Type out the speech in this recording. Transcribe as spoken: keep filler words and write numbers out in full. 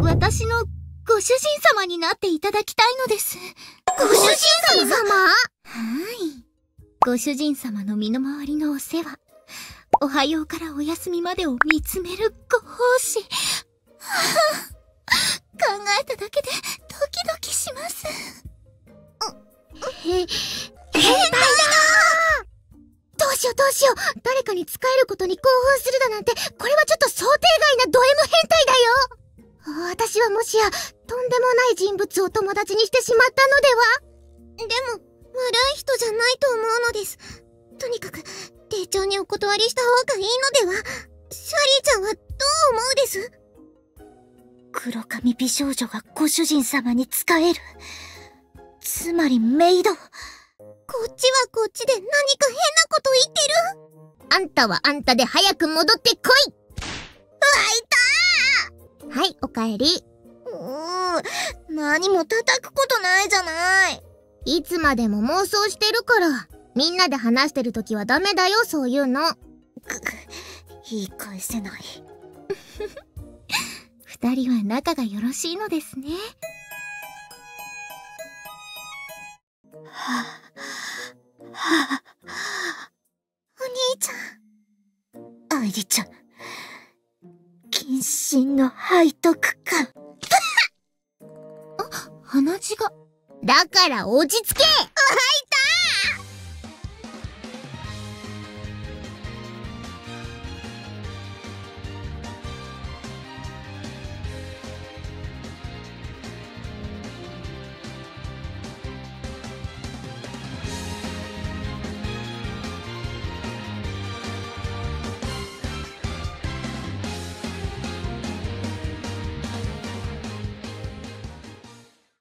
私のご主人様になっていただきたいのです。 ご主人様？ はい。ご主人様の身の回りのお世話、おはようからお休みまでを見つめるご奉仕。はぁ、考えただけでドキドキします。へ、変態だー！どうしようどうしよう。誰かに仕えることに興奮するだなんて、これはちょっと想定外なド M 変態だよ。私はもしや、とんでもない人物を友達にしてしまったのでは？でも、悪い人じゃないと思うのです。とにかく、丁重にお断りした方がいいのでは？シャリーちゃんはどう思うです？黒髪美少女がご主人様に仕える。つまりメイド。こっちはこっちで何か変なこと言ってる。あんたはあんたで早く戻ってこい。うわ、いたー。はい、おかえり。うーん、何も叩くことないじゃない。いつまでも妄想してるから。みんなで話してるときはダメだよ、そういうの。く、言い返せない。二人は仲がよろしいのですね。はぁ、はぁ、お兄ちゃん。愛梨ちゃん。謹慎の背徳感。あ、鼻血が。だから落ち着け。はい